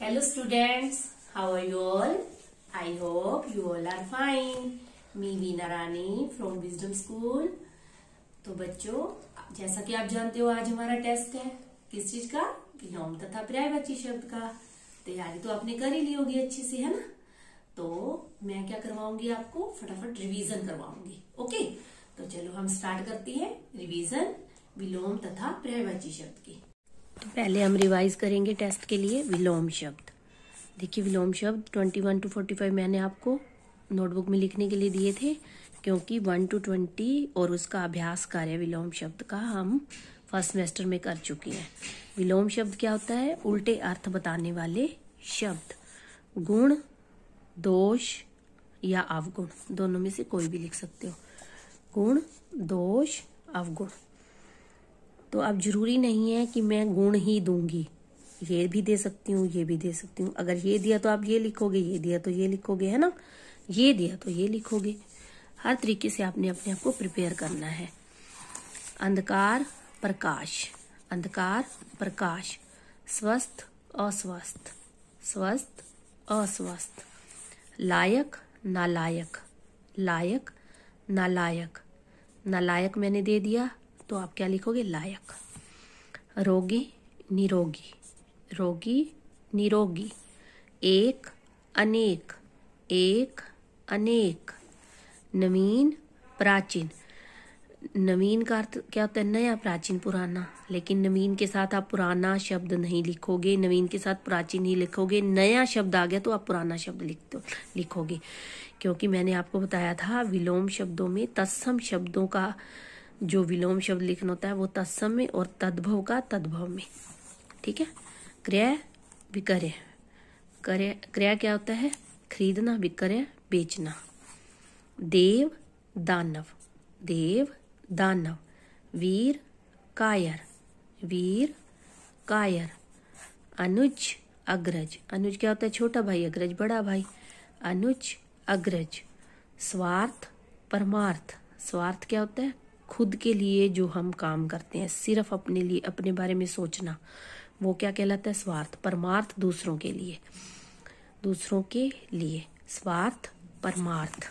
Hello students, how are you all? I hope you all are fine. Me Veena Rani from Wisdom School. तो बच्चों, जैसा कि आप जानते हो आज हमारा टेस्ट है किस चीज का? विलोम तथा पर्यायवाची शब्द का। तैयारी तो आपने कर ही ली होगी अच्छे से, है ना? तो मैं क्या करवाऊंगी आपको, फटाफट रिवीजन करवाऊंगी। ओके, तो चलो हम स्टार्ट करते हैं रिवीजन विलोम तथा पर्यायवाची शब्द की। तो पहले हम रिवाइज करेंगे टेस्ट के लिए विलोम शब्द। देखिए विलोम शब्द 21 to 45 मैंने आपको नोटबुक में लिखने के लिए दिए थे, क्योंकि 1 to 20 और उसका अभ्यास कार्य विलोम शब्द का हम फर्स्ट सेमेस्टर में कर चुके हैं। विलोम शब्द क्या होता है? उल्टे अर्थ बताने वाले शब्द। गुण, दोष या अवगुण, दोनों में से कोई भी लिख सकते हो। गुण, दोष, अवगुण। तो अब जरूरी नहीं है कि मैं गुण ही दूंगी, ये भी दे सकती हूँ, ये भी दे सकती हूँ। अगर ये दिया तो आप ये लिखोगे, ये दिया तो ये लिखोगे, है ना? ये दिया तो ये लिखोगे। हर तरीके से आपने अपने आप को प्रिपेयर करना है। अंधकार, प्रकाश, अंधकार, प्रकाश। स्वस्थ, अस्वस्थ, स्वस्थ, अस्वस्थ। लायक, नालायक, लायक, नालायक। नालायक मैंने दे दिया तो आप क्या लिखोगे? लायक। रोगी, निरोगी, रोगी, निरोगी। एक, अनेक, एक, अनेक। नवीन, प्राचीन। नवीन का अर्थ क्या होता है? नया, प्राचीन, पुराना। लेकिन नवीन के साथ आप पुराना शब्द नहीं लिखोगे, नवीन के साथ प्राचीन ही लिखोगे। नया शब्द आ गया तो आप पुराना शब्द लिखोगे, क्योंकि मैंने आपको बताया था विलोम शब्दों में तत्सम शब्दों का जो विलोम शब्द लिखना होता है वो तत्सम में और तद्भव का तद्भव में। ठीक है। क्रय, विक्रय। क्रय क्या होता है? खरीदना, विक्रय, बेचना। देव, दानव, देव, दानव। वीर, कायर, वीर, कायर। अनुज, अग्रज। अनुज क्या होता है? छोटा भाई, अग्रज बड़ा भाई। अनुज, अग्रज। स्वार्थ, परमार्थ। स्वार्थ क्या होता है? खुद के लिए जो हम काम करते हैं, सिर्फ अपने लिए, अपने बारे में सोचना, वो क्या कहलाता है? स्वार्थ। परमार्थ दूसरों के लिए, दूसरों के लिए। स्वार्थ, परमार्थ।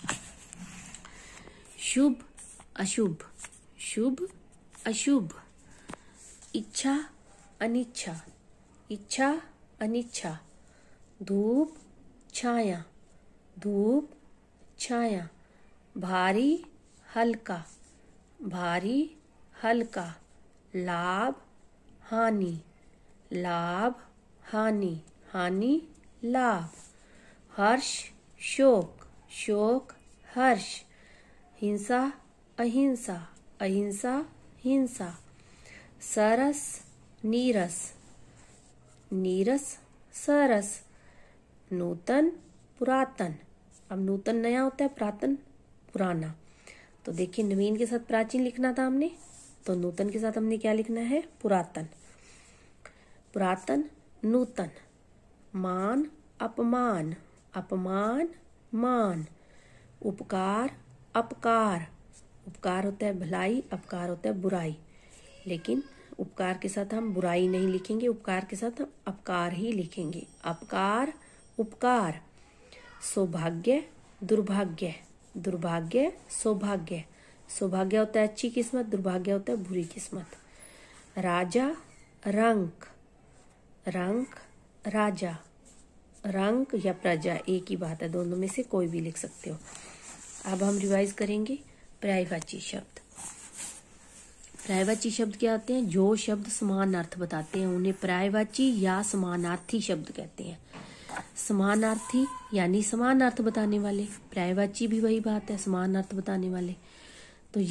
शुभ, अशुभ, शुभ, अशुभ। इच्छा, अनिच्छा, इच्छा, अनिच्छा। धूप, छाया, धूप, छाया। भारी, हल्का, भारी, हल्का। लाभ, हानि, लाभ, हानि, हानि, लाभ। हर्ष, शोक, शोक, हर्ष। हिंसा, अहिंसा, अहिंसा, हिंसा। सरस, नीरस, नीरस, सरस। नूतन, पुरातन। अब नूतन नया होता है, पुरातन पुराना। तो देखिए नवीन के साथ प्राचीन लिखना था हमने, तो नूतन के साथ हमने क्या लिखना है? पुरातन। पुरातन, नूतन। मान, अपमान, अपमान, मान। उपकार, अपकार। उपकार होता है भलाई, अपकार होता है बुराई। लेकिन उपकार के साथ हम बुराई नहीं लिखेंगे, उपकार के साथ हम अपकार ही लिखेंगे। अपकार, उपकार। सौभाग्य, दुर्भाग्य, दुर्भाग्य, सौभाग्य। सौभाग्य होता है अच्छी किस्मत, दुर्भाग्य होता है बुरी किस्मत। राजा, रंक, रंक, राजा। रंक या प्रजा एक ही बात है, दोनों में से कोई भी लिख सकते हो। अब हम रिवाइज करेंगे पर्यायवाची शब्द। पर्यायवाची शब्द क्या होते हैं? जो शब्द समान अर्थ बताते हैं उन्हें पर्यायवाची या समानार्थी शब्द कहते हैं। समानार्थी यानी समान अर्थ बताने वाले, पर्यायवाची भी वही बात है, समान अर्थ बताने वाले। तो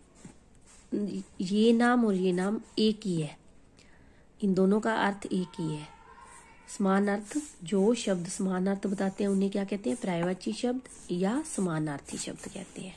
ये नाम और ये नाम एक ही है, इन दोनों का अर्थ एक ही है। समान अर्थ, जो शब्द समान अर्थ बताते हैं उन्हें क्या कहते हैं? पर्यायवाची शब्द या समानार्थी शब्द कहते हैं।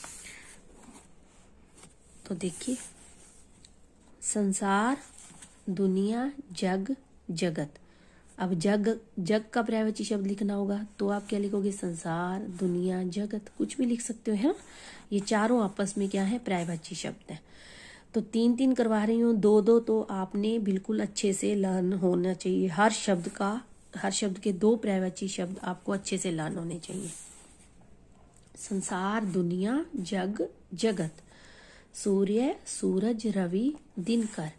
तो देखिए संसार, दुनिया, जग, जगत। अब जग, जग का पर्यायवाची शब्द लिखना होगा तो आप क्या लिखोगे? संसार, दुनिया, जगत, कुछ भी लिख सकते हो, है? ये चारों आपस में क्या है? पर्यायवाची शब्द है। तो 3-3 करवा रही हूँ, 2-2 तो आपने बिल्कुल अच्छे से लर्न होना चाहिए। हर शब्द का हर शब्द के 2 पर्यायवाची शब्द आपको अच्छे से लर्न होने चाहिए। संसार, दुनिया, जग, जगत। सूर्य, सूरज, रवि, दिनकर।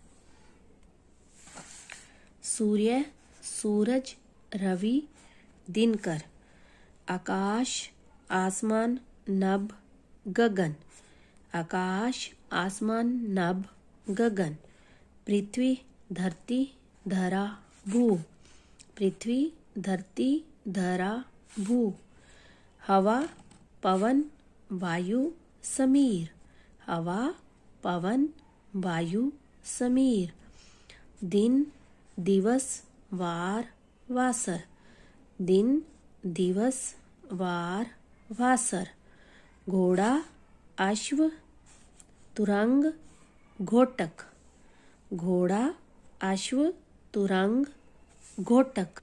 सूर्य, सूरज, रवि, दिनकर। आकाश, आसमान, नभ, गगन। आकाश, आसमान, नभ, गगन। पृथ्वी, धरती, धरा, भू। पृथ्वी, धरती, धरा, भू। हवा, पवन, वायु, समीर। हवा, पवन, वायु, समीर। दिन, दिवस, वार, वासर। दिन, दिवस, वार, वासर। घोड़ा, अश्व, तुरंग, घोटक। घोड़ा, अश्व, तुरंग, घोटक।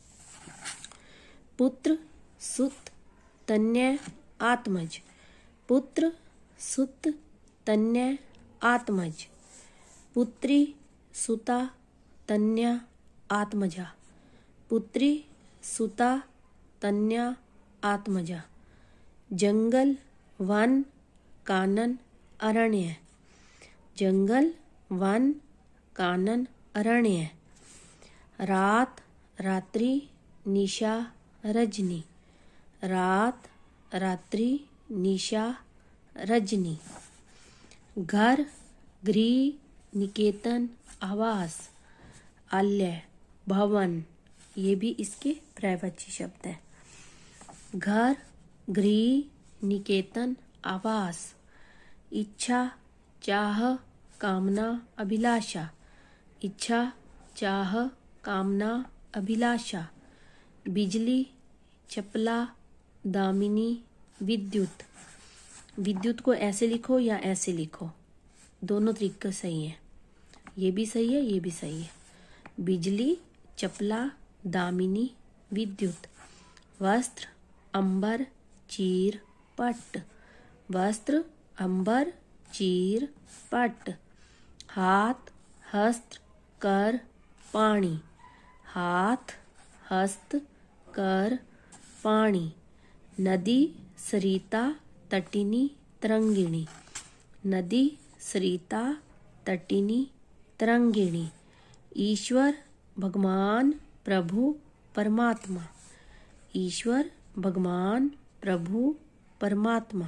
पुत्र, सुत, तन्य, आत्मज। पुत्र, सुत, तन्य, आत्मज। पुत्री, सुता, तन्या, आत्मजा। पुत्री, सुता, तन्या, आत्मजा। जंगल, वन, कानन, अरण्य। जंगल, वन, कानन, अरण्य। रात, रात्रि, निशा, रजनी। रात, रात्रि, निशा, रजनी। घर, गृह, निकेतन, आवास। आलय, भवन, ये भी इसके पर्यायवाची शब्द है। घर, गृह, निकेतन, आवास। इच्छा, चाह, कामना, अभिलाषा। इच्छा, चाह, कामना, अभिलाषा। बिजली, चपला, दामिनी, विद्युत। विद्युत को ऐसे लिखो या ऐसे लिखो, दोनों तरीके सही है। ये भी सही है, ये भी सही है। बिजली, चपला, दामिनी, विद्युत। वस्त्र, अंबर, चीर, पट्ट। वस्त्र, अंबर, चीर, पट्ट। हाथ, हस्त, कर, पाणी। हाथ, हस्त, कर, पाणी। नदी, सरिता, तटिनी, तरंगिणी। नदी, सरिता, तटिनी, तरंगिणी। ईश्वर, भगवान, प्रभु, परमात्मा। ईश्वर, भगवान, प्रभु, परमात्मा।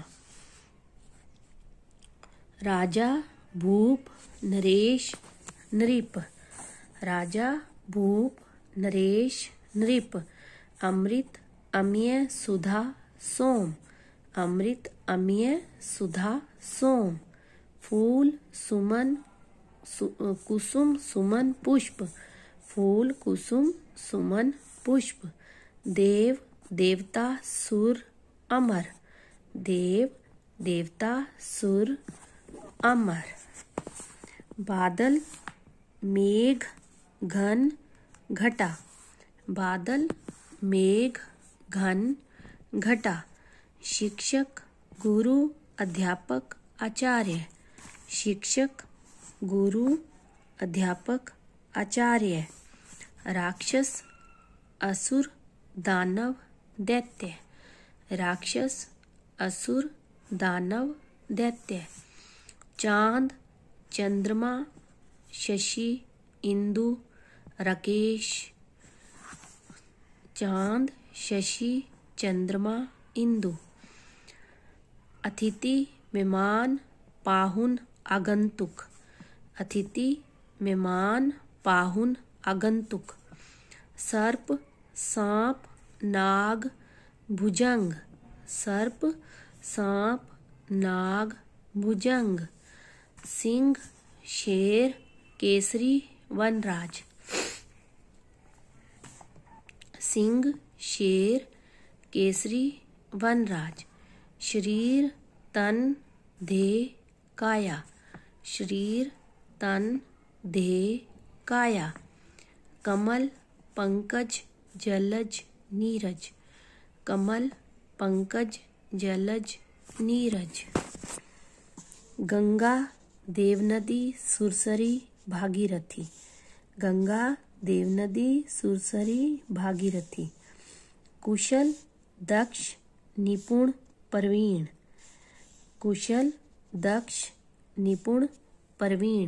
राजा, भूप, नरेश, नृप। राजा, भूप, नरेश, नृप। अमृत, अम्य, सुधा, सोम। अमृत, अम्य, सुधा, सोम। फूल, सुमन, कुसुम, सुमन, पुष्प। फूल, कुसुम, सुमन, पुष्प। देव, देवता, सुर, अमर। देव, देवता, सुर, अमर। बादल, मेघ, घन, घटा। बादल, मेघ, घन, घटा। शिक्षक, गुरु, अध्यापक, आचार्य। शिक्षक, गुरु, अध्यापक, आचार्य। राक्षस, असुर, दानव, दैत्य। राक्षस, असुर, दानव, दैत्य। चांद, चंद्रमा, शशि, इंदु, राकेश। चांद, शशि, चंद्रमा, इंदु। अतिथि, मेहमान, पाहुन, आगंतुक। अतिथि, मेहमान, पाहुन, आगंतुक। सर्प, सांप, नाग, भुजंग। सर्प, सांप, नाग, भुजंग। सिंह, शेर, केसरी, वनराज। सिंह, शेर, केसरी, वनराज। शरीर, तन, देह, काया। शरीर, तन, देह, काया। कमल, पंकज, जलज, नीरज। कमल, पंकज, जलज, नीरज। गंगा, देवनदी, सुरसरी, भागीरथी। गंगा, देवनदी, सुरसरी, भागीरथी। कुशल, दक्ष, निपुण, प्रवीण। कुशल, दक्ष, निपुण, प्रवीण।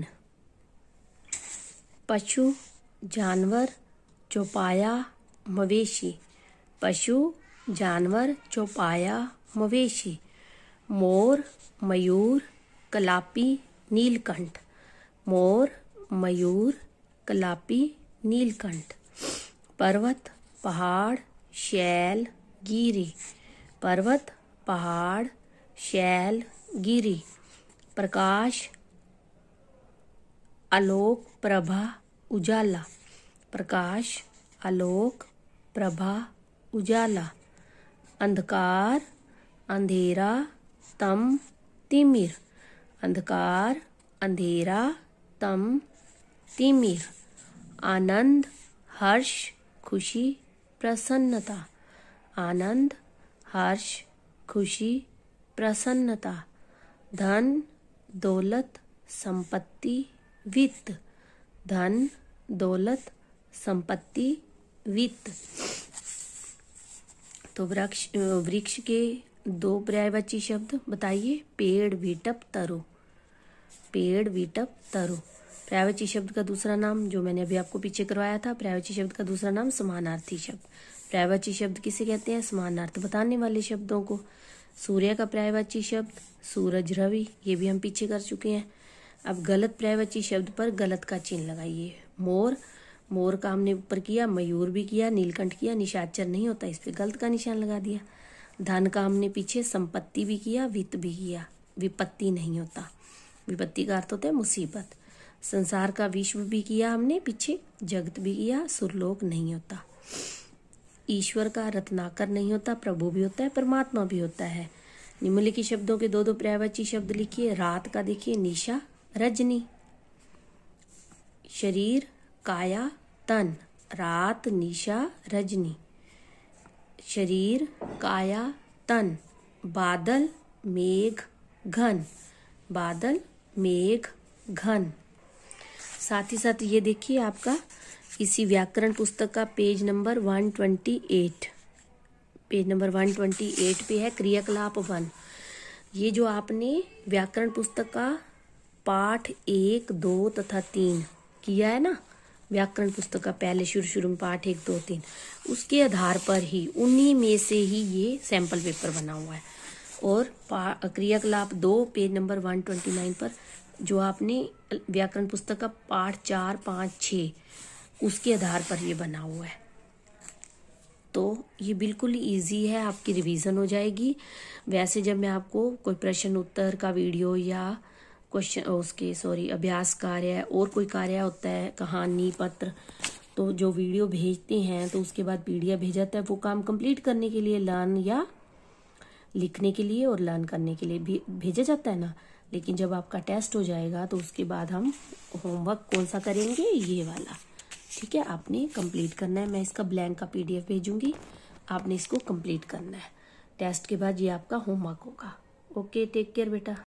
पशु, जानवर, चौपाया, मवेशी। पशु, जानवर, चौपाया, मवेशी। मोर, मयूर, कलापी, नीलकंठ। मोर, मयूर, कलापी, नीलकंठ। पर्वत, पहाड़, शैल, गिरी। पर्वत, पहाड़, शैल, गिरी। प्रकाश, आलोक, प्रभा, उजाला। प्रकाश, आलोक, प्रभा, उजाला। अंधकार, अंधेरा, तम, तिमिर। अंधकार, अंधेरा, तम, तिमिर। आनंद, हर्ष, खुशी, प्रसन्नता। आनंद, हर्ष, खुशी, प्रसन्नता। धन, दौलत, संपत्ति, वित्त। धन, दौलत, संपत्ति, वित्त। तो वृक्ष के 2 पर्यायवाची शब्द बताइए। पेड़, विटप, तरु। पेड़, विटप, तरु। पर्यायवाची शब्द का दूसरा नाम जो मैंने अभी आपको पीछे करवाया था, पर्यायवाची शब्द का दूसरा नाम समानार्थी शब्द। पर्यायवाची शब्द किसे कहते हैं? समानार्थ बताने वाले शब्दों को। सूर्य का पर्यायवाची शब्द सूरज, रवि, ये भी हम पीछे कर चुके हैं। अब गलत पर्यायवाची शब्द पर गलत का चिन्ह लगाइए। मोर, मोर का हमने ऊपर किया, मयूर भी किया, नीलकंठ किया, निशाचर नहीं होता, इस पे गलत का निशान लगा दिया। धन का हमने पीछे संपत्ति भी किया, वित्त भी किया, विपत्ति नहीं होता। विपत्ति का अर्थ होता है मुसीबत। संसार का विश्व भी किया हमने पीछे, जगत भी किया, सुरलोक नहीं होता। ईश्वर का रत्नाकर नहीं होता, प्रभु भी होता है, परमात्मा भी होता है। निम्नलिखित शब्दों के 2 पर्यायवाची शब्द लिखिए। रात का देखिए निशा, रजनी। शरीर, काया, तन। रात, निशा, रजनी। शरीर, काया, तन। बादल, मेघ, घन। बादल, मेघ, घन। साथ ही साथ ये देखिए आपका इसी व्याकरण पुस्तक का पेज नंबर 128, पेज नंबर 128 पे है क्रियाकलाप 1। ये जो आपने व्याकरण पुस्तक का पाठ 1, 2 तथा 3 किया है ना, व्याकरण पुस्तक का पहले शुरू में पाठ 1, 2, 3, उसके आधार पर ही उन्हीं में से ही ये सैंपल पेपर बना हुआ है। और क्रियाकलाप 2 पेज नंबर 129 पर जो आपने व्याकरण पुस्तक का पाठ 4, 5, 6 उसके आधार पर ये बना हुआ है। तो ये बिल्कुल ही ईजी है, आपकी रिवीजन हो जाएगी। वैसे जब मैं आपको कोई प्रश्न उत्तर का वीडियो या अभ्यास कार्य और कोई कार्य होता है, कहानी पत्र, तो जो वीडियो भेजते हैं तो उसके बाद पीडीएफ भेजा जाता है, वो काम कंप्लीट करने के लिए लर्न या लिखने के लिए और लर्न करने के लिए भी भेजा जाता है ना। लेकिन जब आपका टेस्ट हो जाएगा तो उसके बाद हम होमवर्क कौन सा करेंगे, ये वाला, ठीक है। आपने कंप्लीट करना है। मैं इसका ब्लैंक का पीडीएफ भेजूंगी, आपने इसको कंप्लीट करना है। टेस्ट के बाद ये आपका होमवर्क होगा। ओके, टेक केयर बेटा।